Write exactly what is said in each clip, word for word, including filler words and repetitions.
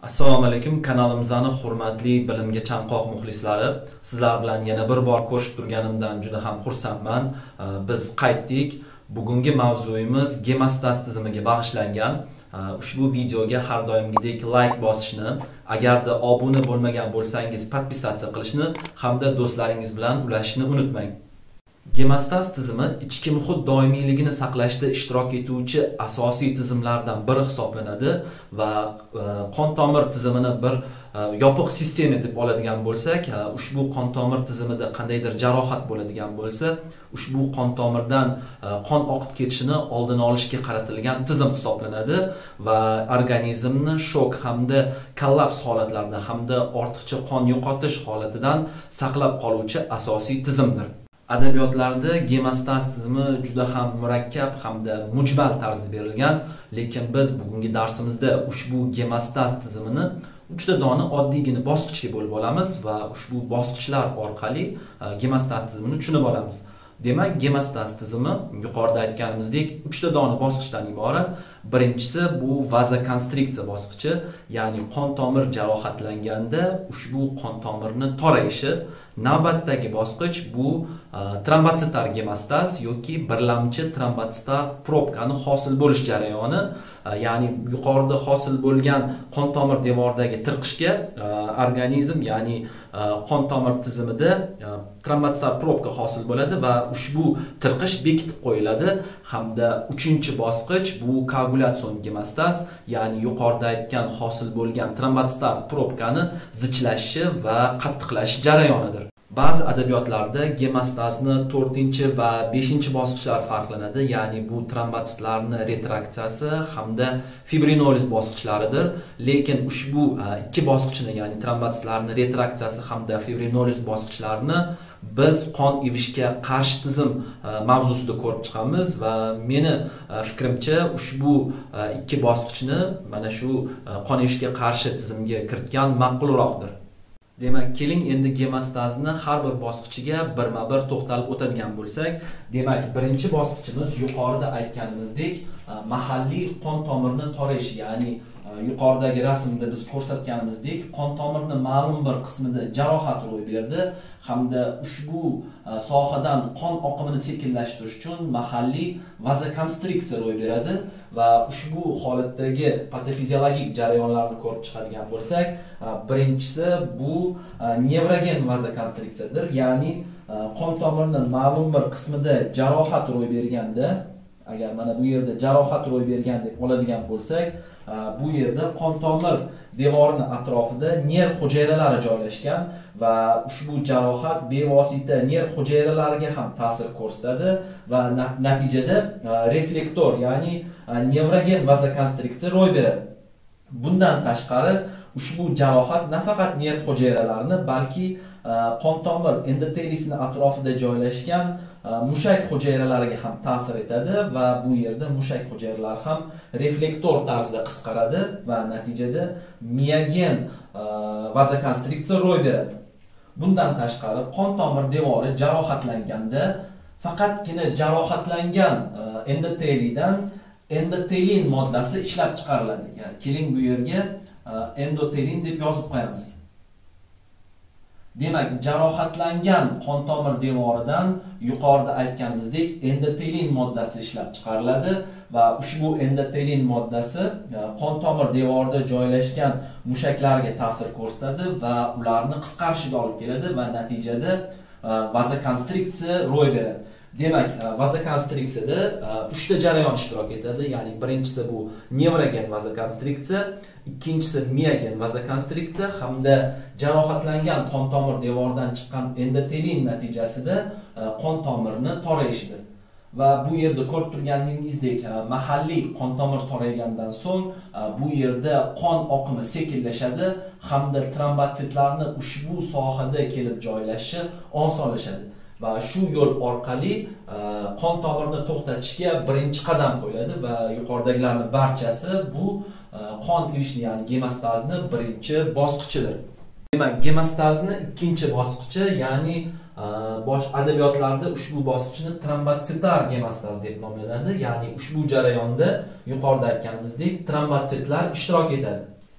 Assalomu alaykum, kanalimizning hurmatli bilimga chanqoq muxlislari. Sizlar bilan yana bir bor ko'rishib turganimdan juda ham xursandman. Biz qaytdik. Bugungi mavzuyimiz gemostaz tizimiga bag'ishlangan. Ushbu videoga har doimgidek like bosishni, agarda obuna bo'lmagan bo'lsangiz podpisatsiya qilishni hamda do'stlaringiz bilan ulashishni unutmang. Gemostaz tizimi ichki muhit doimiyligini saqlashda ishtirok etuvchi asosiy tizimlardan biri hisoblanadi va qon tomir tizimini bir yopiq sistema deb oladigan bo'lsak, ushbu qon tomir tizimida qandaydir jarohat bo'ladigan bo'lsa, ushbu qon tomirdan qon oqib ketishini oldini olishga qaratilgan tizim hisoblanadi va organizmni shok hamda kollaps holatlarida hamda ortiqcha qon yo'qotish holatidan saqlab qoluvchi asosiy tizimdir. Adabiyotlarda gemostaz tizimi juda ham murakkab hamda mujmal tarzda berilgan, lekin biz bugungi darsimizda ushbu gemostaz tizimini uchta dona oddiygina bosqichga bo'lib olamiz va ushbu bosqichlar orqali gemostaz tizimini tushunib olamiz. Demak, gemostaz tizimi yuqorida aytganimizdek uchta dona bosqichdan iborat. Birinchisi bu vazokonstriksiya bosqichi, ya'ni qon tomir jarohatlanganda ushbu qon tomirni torayishi. Navbatdagi bosqich bu trombotsitar gemostaz yoki birlamchi trombotsitar probkani hosil bo'lish jarayoni, ya'ni yuqorida hosil bo'lgan qon tomir devoridagi tirqishga organizm, ya'ni qon tomir tizimida trombotsitar probka hosil bo'ladi va ushbu tirqish bekitib qo'yiladi. Hamda uchinchi bosqich bu koagulyatsion gemostaz, ya'ni yuqorida aytgan hosil bo'lgan trombotsitar probkani zichlashi va qattiqlash jarayonidir. Ba'zi adabiyotlarda gemostazni to'rtinchi va beshinchi bosqichlar farqlanadi, ya'ni bu trombotsitlarning retraksiyasi hamda fibrinoliz bosqichlaridir. Lekin ushbu ikki bosqichni, ya'ni trombotsitlarning retraksiyasi hamda fibrinoliz bosqichlarini biz qon ivishga qarshi tizim mavzusida ko'rib chiqamiz va meni fikrimcha ushbu ikki bosqichni mana shu qon ivishga qarshi tizimga kiritgan ma'qulroqdir. Demak, keling endi gemostazni har bir bosqichiga birma-bir to'xtalib o'tadigan bo'lsak, demak, birinchi bosqichimiz yuqorida aytganimizdek mahalliy qon tomirni torayish, ya'ni yuqoridagi rasmda biz ko'rsatganimizdek qon tomirning ma'lum bir qismida jarohat ro'y berdi hamda ushbu sohadan qon oqimini sekinlashtirish uchun mahalliy vazokonstriksiya ro'y beradi va ushbu holatdagi patofiziologik jarayonlarni ko'rib chiqadigan bo'lsak, birinchisi bu nevrogen vazokonstriksiyadir, ya'ni qon tomirining ma'lum bir qismida jarohat ro'y berganda, agar mana bu yerda jarohat ro'y bergan deb oladigan bo'lsak, bu yerda qon tomir devorining atrofida nerv hujayralari joylashgan va ushbu jarohat bevosita nerv hujayralariga ham ta'sir ko'rsatadi va natijada reflektor, ya'ni nevrogen vazokonstriksiya ro'y beradi. Bundan tashqari ushbu jarohat nafaqat nerv hujayralarini, balki qon tomir endoteliysining atrofida joylashgan mushak hujayralariga ham ta'sir etadi va bu yerda mushak hujayralari ham reflektor tarzda qisqaradi va natijada miogen vazokonstriksiya ro'y beradi. Bundan tashqari qon tomir devori jarohatlanganda faqatgina jarohatlangan endoteliydan endotelin moddasi ishlab chiqariladi. Ya'ni keling bu yerga endotelin deb yozib qo'yamiz. Demak, jarohatlangan qon tomir devoridan yuqorida aytganimizdek endotelin moddasi ishlab chiqariladi va ushbu endotelin moddasi qon tomir devorida joylashgan mushaklarga ta'sir ko'rsatadi va ularni qisqarishiga olib keladi va natijada vazokonstriksiya ro'y beradi. Demak, vazokonstriksiyada uchta jarayon ishtirok etadi, ya'ni birinchisi bu nevrogen vazokonstriksiya, ikkinchisi miogen vazokonstriksiya hamda jarohatlangan qon tomir devoridan chiqqan endotelin natijasida qon tomirni torayishidir. Va bu yerda ko'rib turganingizdek mahalliy qon tomir toraygandan so'ng bu yerda qon oqimi sekinlashadi hamda trombotsitlarning ushbu sohada kelib joylashishi osonlashadi. Va shu yo'l orqali qon tomirni to'xtatishga birinchi qadam qo'yiladi va yuqoridagilarning barchasi bu qon ivishni, ya'ni gemostazni birinchi bosqichidir. Demak, gemostazni ikkinchi bosqichi, ya'ni bosh adabiyotlarda ushbu bosqichni trombotsitar gemostaz deb nomlanadi, ya'ni ushbu jarayonda yuqorida aytganimizdek trombotsitlar ishtirok etadi.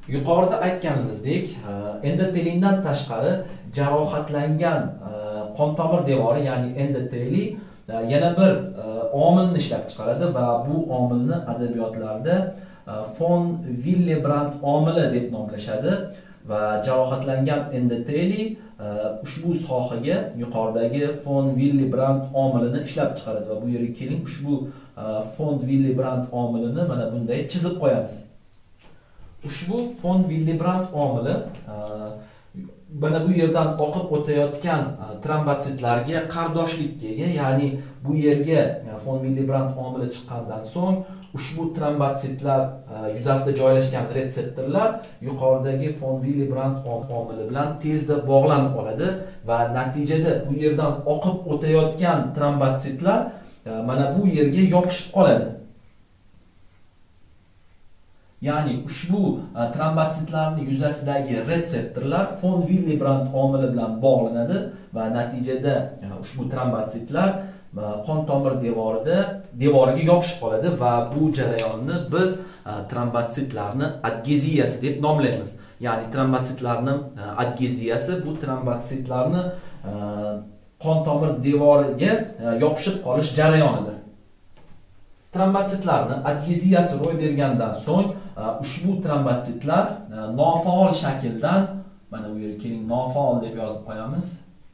Yuqorida aytganimizdek, endotelindan tashqari jarohatlangan qon tomir devori, ya'ni endoteli yana bir omilni ishlab chiqaradi va bu omilni adabiyotlarda fon Willebrand omili deb nomlashadi va jarohatlangan endoteli ushbu sohaga yuqoridagi fon Willebrand omilini ishlab chiqaradi va bu yerga keling, ushbu fon Willebrand omilini mana bunday chizib qo'yamiz. Ushbu fon Willebrand omili mana bu yerdan oqib o'tayotgan trombotsitlarga qardoshlikka ega, ya'ni bu yerga fon Willebrand omili chiqqandan so'ng ushbu trombotsitlar yuzasida joylashgan retseptorlar yuqoridagi fon Willebrand omili bilan tezda bog'lanib oladi va natijada bu yerdan oqib o'tayotgan trombotsitlar mana bu yerga yopishib qoladi. Ya'ni ushbu trombotsitlarning yuzasidagi retseptorlar fon Willebrand omili bilan bog'lanadi va natijada ushbu trombotsitlar qon tomir devorida devoriga yopishib qoladi va bu jarayonni biz trombotsitlarni adgeziyasi deb nomlaymiz. Ya'ni trombotsitlarning adgeziyasi bu trombotsitlarni qon tomir devoriga yopishib qolish jarayonidir. Trombotsitlarni adgeziyasi ro'y bergandan so'ng ushbu trombotsitlar nofaol shakldan, mana bu yerga keling, nofaol deb yozib qo'yamiz.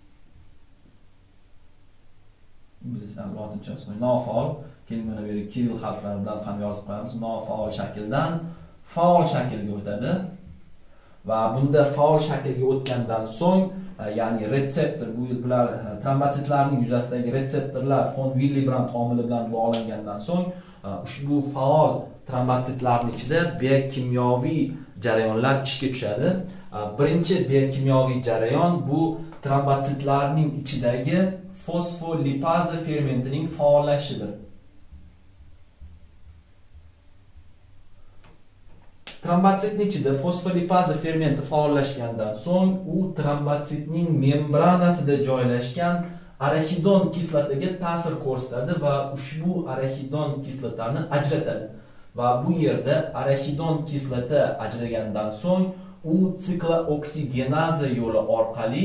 Inglizlar lotinchasi qo'y, nofaol, keling mana bu yerga kiril harflari bilan ham yozib qo'yamiz. Nofaol shakldan faol shaklga o'tadi va bunda faol shaklga o'tgandan so'ng, ya'ni retseptor, bu bular trombotsitlarning yuzasidagi retseptorlar fon Willebrand omili bilan bog'langandan so'ng ushbu faol trombotsitlarning ichida biokimyoviy jarayonlar ishga tushadi. Birinchi biokimyoviy jarayon bu trombotsitlarning ichidagi fosfolipaza fermentining faollashishidir. Trombotsitning ichida fosfolipaza fermenti faollashgandan so'ng u trombotsitning membranasida joylashgan arachidon kislotaga ta'sir ko'rsatadi va ushbu arachidon kislotani ajratadi. Va bu yerda arachidon kislota ajragandan so'ng u siklooksiggenaza yo'li orqali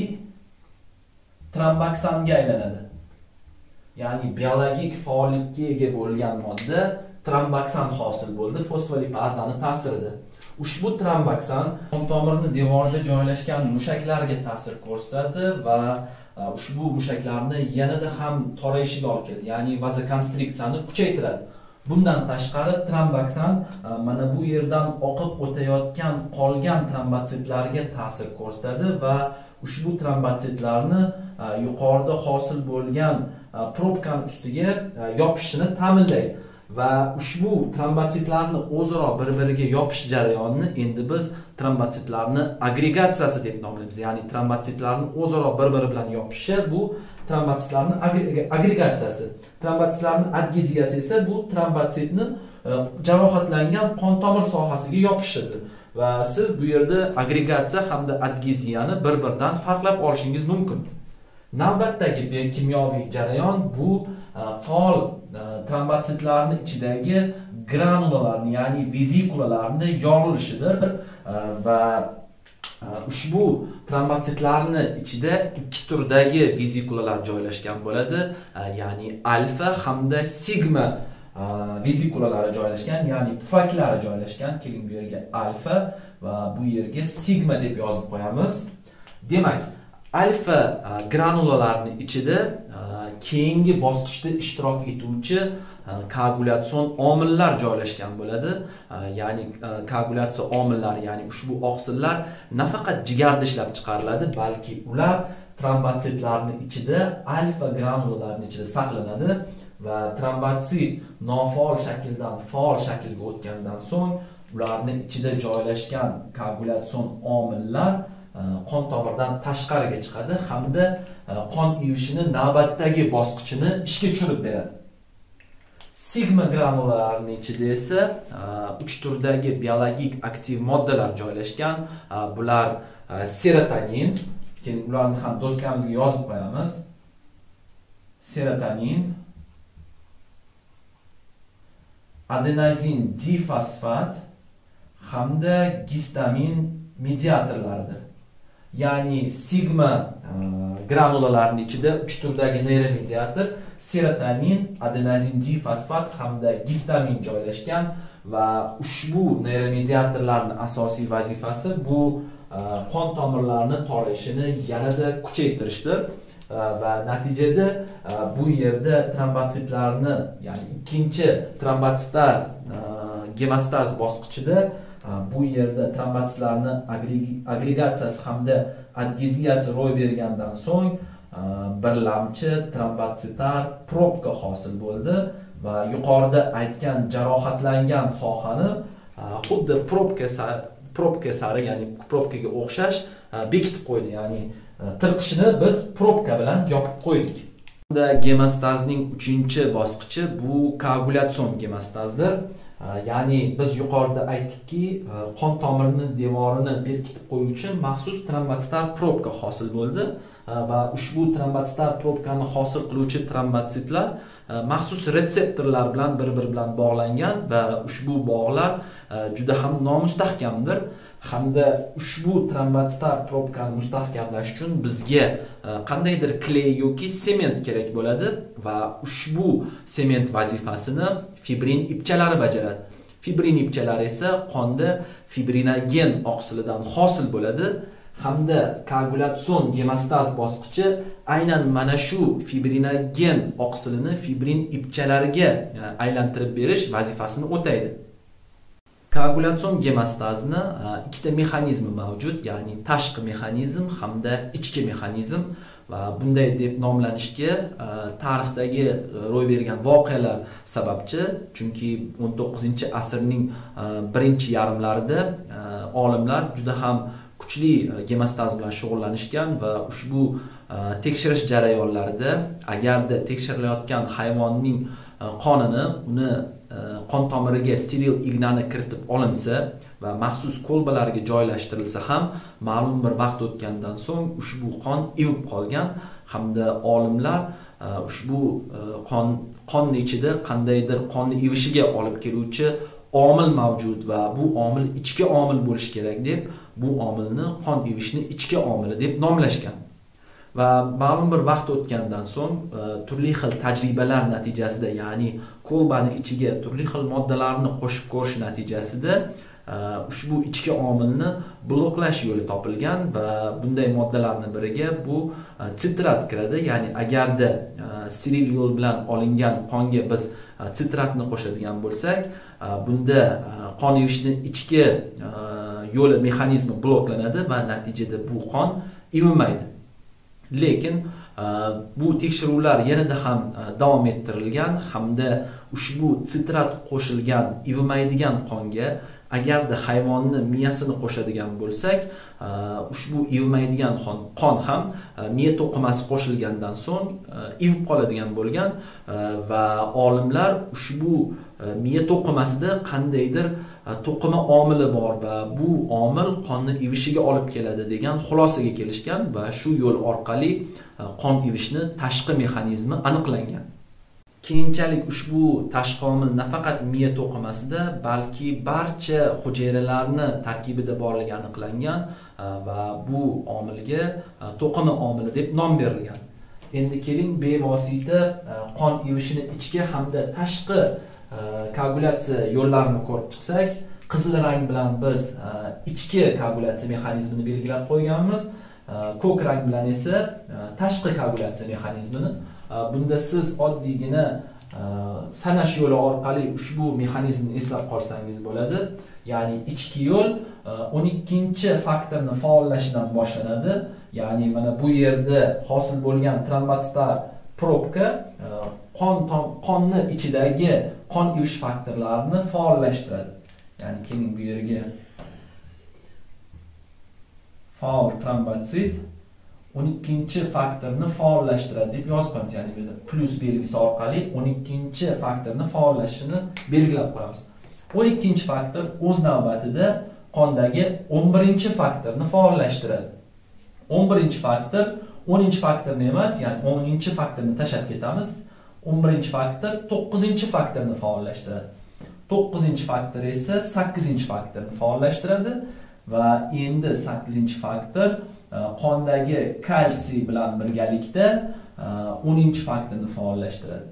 tromboksanga aylanadi. Ya'ni biologik faollikka ega bo'lgan modda tromboksan hosil bo'ldi fosfolipazani ta'sirida. Ushbu tromboksan qon tomirni devorida joylashgan mushaklarga ta'sir ko'rsatadi va ushbu mushaklarni yanada ham torayishiga olib keladi, ya'ni vazokonstriksiyani kuchaytiradi. Bundan tashqari tromboksan mana bu yerdan oqib o'tayotgan qolgan trombotsitlarga ta'sir ko'rsatadi va ushbu trombotsitlarni yuqorida hosil bo'lgan probkani ustiga yopishini ta'minlaydi. Va ushbu trombotsitlarni o'zaro bir-biriga yopish jarayonini endi biz trombotsitlarni agregatsiyasi deb nomlaymiz. Ya'ni trombotsitlarni o'zaro bir-biri bilan yopishi bu trombotsitlarning agregatsiyasi. Trombotsitlarning adgeziyasi esa bu trombotsitni jarohatlangan qon tomir sohasiga yopishidir. Va siz bu yerda agregatsiya hamda adgeziyani bir-biridan farqlab olishingiz mumkin. Navbatdagi biokimyoviy jarayon bu faol trombotsitlarning ichidagi granulalarni, ya'ni vezikulalarni yorilishidir va ushbu trombotsitlarning ichida ikki turdagi vezikulalar joylashgan bo'ladi, ya'ni alfa hamda sigma vezikulalari joylashgan, ya'ni pufaklari joylashgan. Keling bu yerga alfa va bu yerga sigma deb yozib qo'yamiz. Demak, alfa granulalarning ichida keyingi bosqichda ishtirok etuvchi koagulyatsion omillar joylashgan bo'ladi. Ya'ni koagulyasiya omillari, ya'ni ushbu oqsillar nafaqat jigarda ishlab chiqariladi, balki ular trombotsitlarning ichida alfa granulalarning ichida saqlanadi va trombotsit nofaol shakldan faol shaklga o'tgandan so'ng ularning ichida joylashgan koagulyatsion omillar qon tomirdan tashqariga chiqadi hamda qon ivishini navbatdagi bosqichini ishga tushirib beradi. Sigma granulalarning ichida esa uch turdagi biologik aktiv moddalar joylashgan. Bular serotonin, keling ularni ham doskamizga yozib qo'yamiz. Serotonin, adenozin difosfat hamda gistamin mediatorlaridir. Ya'ni sigma e, granulalarning ichida uch turdagi neyromediator serotonin, adenozin difosfat hamda gistamin joylashgan va ushbu neyromediatorlarning asosiy vazifasi bu e, qon tomirlarini torayishini yanada kuchaytirishdir. Va natijada bu yerda trombotsitlarni, ya'ni ikkinchi trombotsitlar gemostaz bosqichida bu yerda trombotsitlarni agregatsiyasi hamda adgeziyasi ro'y bergandan so'ng birlamchi trombotsitar probka hosil bo'ldi va yuqorida aytgan jarohatlangan sohani xuddi probka probka sari, ya'ni probkaga o'xshash bekitib qo'ydi. Ya'ni tirqishni biz probka bilan yopib qo'ydik. Bunda gemostazning uchinchi bosqichi bu koagulyatsion gemostazdir. Ya'ni biz yuqorida aytdikki, qon tomirining devorini berkitib qo'yuvchi maxsus trombotsitar probka hosil bo'ldi va ushbu trombotsitar probkani hosil qiluvchi trombotsitlar maxsus retseptorlar bilan bir-biri bilan bog'langan va ushbu bog'lar juda ham nomustahkamdir. Hamda ushbu trombotsitar probkani mustahkamlash uchun bizga qandaydir kley yoki sement kerak bo'ladi va ushbu sement vazifasini fibrin ipchalari bajaradi. Fibrin ipchalari esa qonda fibrinogen oqsilidan hosil bo'ladi hamda koagulyatsion gemostaz bosqichi aynan mana shu fibrinogen oqsilini fibrin ipchalariga aylantirib berish vazifasini o'taydi. Koagulyatsion gemostazni ikkita mexanizmi mavjud, ya'ni tashqi mexanizm hamda ichki mexanizm va bunday deb nomlanishga tarixdagi ro'y bergan voqealar sababchi, chunki o'n to'qqizinchi asrning birinchi yarimlarida olimlar juda ham kuchli gemostaz bilan shug'ullanishgan va ushbu tekshirish jarayonlarida agarda tekshirilayotgan hayvonning qonini, uni qon tomiriga steril ignani kiritib olinsa va maxsus kolbalarga joylashtirilsa ham ma'lum bir vaqt o'tgandan so'ng ushbu qon ivib qolgan hamda olimlar ushbu qon qonning ichida qandaydir qonni ivishiga olib keluvchi omil mavjud va bu omil ichki omil bo'lishi kerak deb bu omilni qon ivishni ichki omili deb nomlashgan. Va ma'lum bir vaqt o'tgandan so'ng turli xil tajribalar natijasida, ya'ni kolbani ichiga turli xil moddalarni qo'shib ko'rish natijasida ushbu ichki omilni bloklash yo'li topilgan va bunday moddalarning biriga bu sitrat kiradi. Ya'ni agarda steril yo'l bilan olingan qonga biz sitratni qo'shadigan bo'lsak, bunda qon yuvishning ichki yo'li mexanizmi bloklanadi va natijada bu qon ivimaydi. Lekin bu tekshiruvlar yanada ham davom ettirilgan hamda ushbu sitrat qo'shilgan ivimaydigan qonga agarda hayvonni miyasini qo'shadigan bo'lsak, ushbu ivimaydigan qon ham miya to'qimasi qo'shilgandan so'ng ivib qoladigan bo'lgan va olimlar ushbu miya to'qimasida qandaydir to'qima omili bor va bu omil qonni ivishiga olib keladi degan xulosaga kelishgan va shu yo'l orqali qon ivishni tashqi mexanizmi aniqlangan. Keyinchalik ushbu tashqi omil nafaqat miya to'qimasida, balki barcha hujayralarni tarkibida borligi aniqlangan va bu omilga to'qima omili deb nom berilgan. Endi keling bevosita qon ivishini ichki hamda tashqi koagulyatsiya yo'llarini ko'rib chiqsak, qizil rang bilan biz ichki koagulyatsiya mexanizmini belgilab qo'yganmiz, ko'k rang bilan esa tashqi koagulyatsiya mexanizmini. Bunda siz oddiygina sanash yo'li orqali ushbu mexanizmni eslab qolsangiz bo'ladi. Ya'ni ichki yo'l o'n ikkinchi faktorni faollashidan boshlanadi. Ya'ni mana bu yerda hosil bo'lgan trombotsitar probka qon qonni ichidagi qon ivish faktorlarini faollashtiradi. Ya'ni keling bu yerga faol trombotsit o'n ikkinchi faktorni faollashtiradi deb yozibmiz. Ya'ni bu plus belgisi orqali o'n ikkinchi faktorni faollashishini belgilab qo'yamiz. o'n ikkinchi faktor o'z navbatida qondagi o'n birinchi faktorni faollashtiradi. o'n birinchi faktor o'ninchi faktorni emas, ya'ni o'ninchi faktorni tashlab ketamiz. o'n birinchi faktor to'qqizinchi faktorni faollashtiradi. to'qqizinchi faktor esa sakkizinchi faktorni faollashtiradi va endi sakkizinchi faktor qondagi kalsiy bilan birgalikda o'ninchi faktorni faollashtiradi.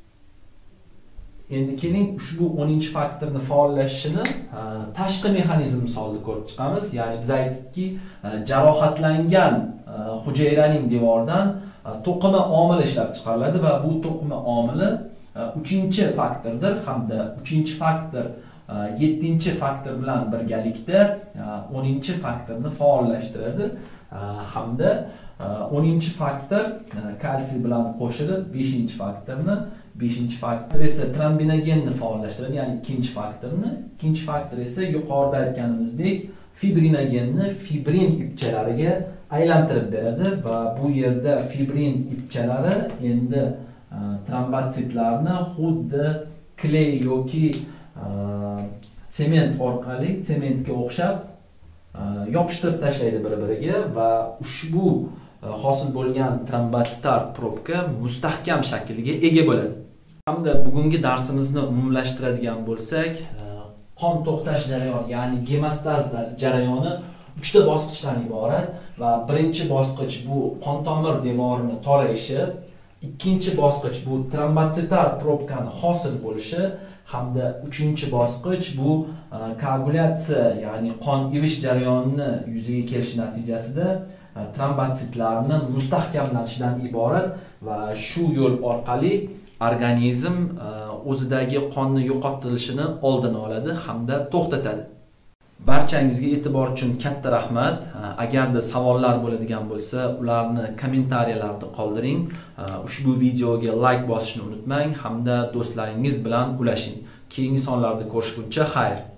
Endi keling ushbu o'ninchi faktorni faollashishini tashqi mexanizm misolida ko'rib chiqamiz. Ya'ni biz aytdikki, jarohatlangan hujayraning devoridan to'qima omili ishlab chiqariladi va bu to'qima omili uchinchi faktordir hamda uchinchi faktor yettinchi faktor bilan birgalikda o'ninchi faktorni faollashtiradi hamda o'ninchi faktor kalsiy bilan qo'shilib beshinchi faktorni, beshinchi faktor esa trombinogenni faollashtiradi, ya'ni ikkinchi faktorni. Ikkinchi faktor esa yuqorida aytganimizdek fibrinogenni fibrin ipchalariga aylantirib beradi va bu yerda fibrin ipchalari endi trombotsitlarni xuddi kley yoki sement orqali sementga o'xshab yopishtirib tashlaydi bir-biriga va ushbu hosil bo'lgan trombotsitar probka mustahkam shaklga ega bo'ladi. Hamda bugungi darsimizni umumlashtiradigan bo'lsak, qon to'xtash jarayoni, ya'ni gemostaz jarayoni uchta bosqichdan iborat va birinchi bosqich bu qon tomir devorini torayishi, ikkinchi bosqich bu trombotsitar probkani hosil bo'lishi hamda uchinchi bosqich bu koagulyatsiya, ya'ni qon ivish jarayonini yuzaga kelishi natijasida trombotsitlarni mustahkamlanishidan iborat va shu yo'l orqali organizm o'zidagi qonni yo'qotilishini oldini oladi hamda to'xtatadi. Barchangizga e'tibor uchun katta rahmat. Agarda savollar bo'ladigan bo'lsa, ularni kommentariyalarda qoldiring. Ushbu videoga like bosishni unutmang hamda do'stlaringiz bilan ulashing. Keyingi sonlarda ko'rishguncha xayr.